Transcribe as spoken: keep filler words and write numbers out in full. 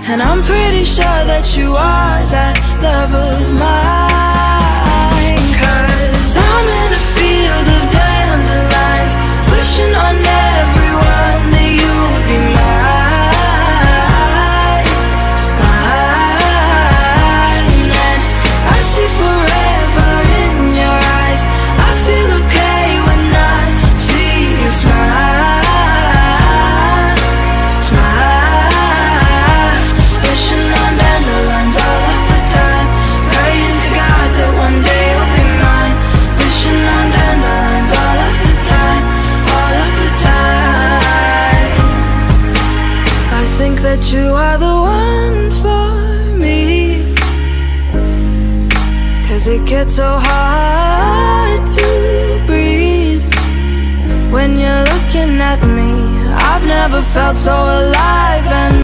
and I'm pretty sure that you are that love of mine. Cause I'm in a field of dandelions, wishing on everyone that you would be mine, mine. And I see forever in your eyes. I feel okay when I see you smile, smile. Wishing on dandelions all of the time, praying to God that one day you'll be mine. Wishing on dandelions all of the time, all of the time. I think that you are the one for me, cause it gets so hard to breathe when you're looking at me. I've never felt so alive and